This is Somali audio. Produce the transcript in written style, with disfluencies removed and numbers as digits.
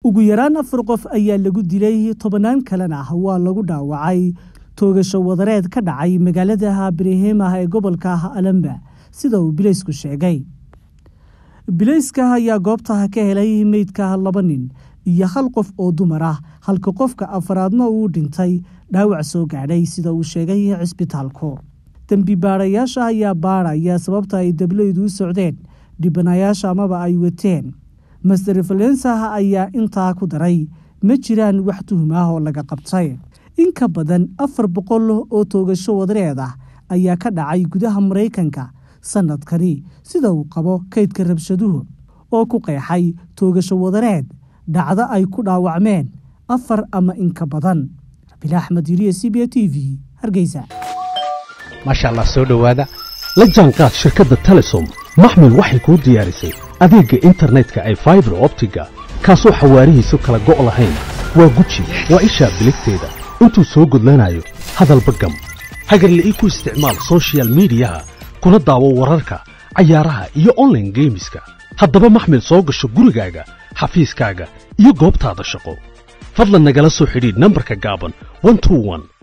ugu yaraan 4 qof ayaa lagu dilay 10 kalena waa lagu dhaawacay toogasho wadareed ka dhacay magaalada Birmingham ee gobolka Alabama sida uu bileysku sheegay. Bileyska ayaa goobta ka helay meydka 2 nin iyo 1 qof oo dumar ah halka qofka afraadna uu dhintay dhaawac soo gaadhay sida uu sheegay cisbitaalku. dambi baarayaasha ayaa baaraya sababta ay dablaydu u socdeen dhibanayaasha amaba ay wateen. Master Valensa ayaa intaa ku daray ma jiraan wax tuhum ah oo laga qabtay. in ka badan 400 oo toogasho wadareed ah ayaa ka dhacay gudaha Mareykanka sanadkani sida uu qabo kaydka rabshaduhu oo ku qeexay toogasho wadareed dhacdo ay ku dhaawacmeen 4 ama in ka badan. Rabiil Axmed Yiriye CBA TV Hargeysa. ما شاء الله سو دhowaada la jaanqaad shirkadda Telesom maxmil waxay ku diyaarisay adeega internetka ay fiber optiga kaasoo xawaarihiisu kala go' lahayn waa guji waa isha biligteeda intuu soo gudlanayo hadalba gam hagarle ii ku isticmaal social media kuna daawo wararka cayaaraha iyo online gameska haddaba maxmil soo gasho gurigaaga xafiiskaaga iyo goobtaada shaqo fadlan nagala soo xidhiidh nambarka gaaban 121